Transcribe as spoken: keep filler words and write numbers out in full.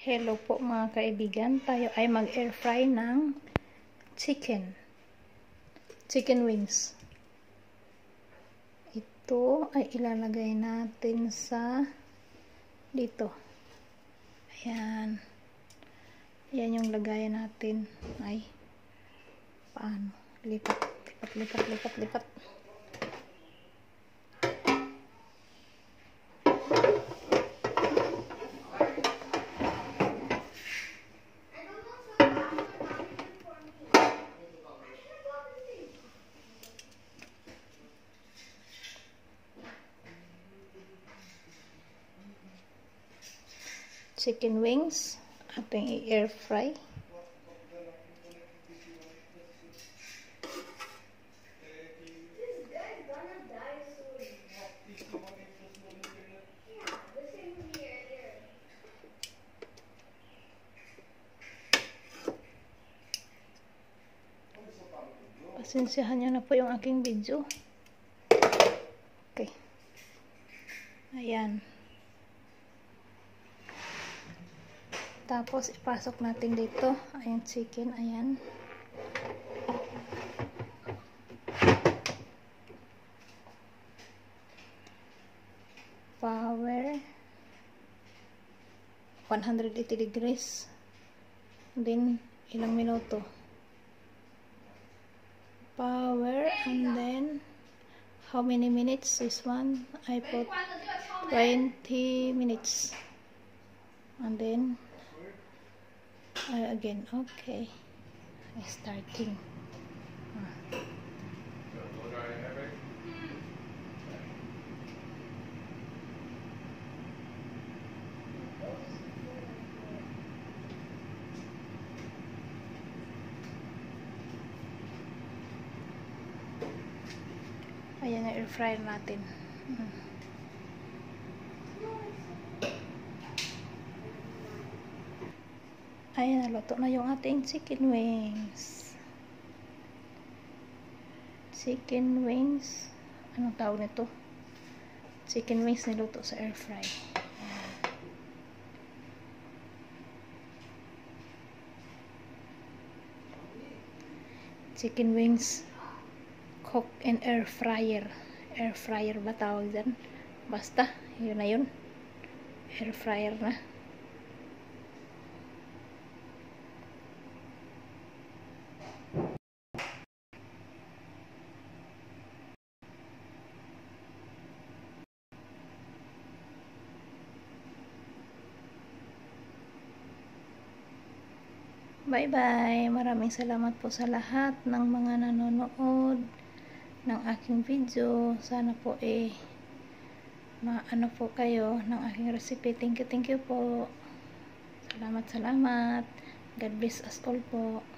Hello po mga kaibigan, tayo ay mag-air fry ng chicken chicken wings. Ito ay ilalagay natin sa dito. Ayan, ayan yung lagayan natin. Ay, paano? Lipat, lipat, lipat, lipat, lipat. Chicken wings ating i-air fry. Pasensyahan nyo na po yung aking video. Okay. Ayan. Tapos, ipasok natin dito yung chicken. Ayan. Power. one hundred eighty degrees. Then, ilang minuto. Power. And then, how many minutes? This one, I put twenty minutes. And then, Uh, again, okay. Starting. Ah. Ayan ang air fryer natin. Hmm. Ayan, naluto na yung ating chicken wings. Chicken wings. Anong tawag nito? Chicken wings niluto sa air fry. Ayan. Chicken wings cook in air fryer. Air fryer ba tawag dyan? Basta, yun na yun. Air fryer na. Bye-bye. Maraming salamat po sa lahat ng mga nanonood ng aking video. Sana po eh maano po kayo ng aking recipe. Thank you, thank you po. Salamat, salamat. God bless us all po.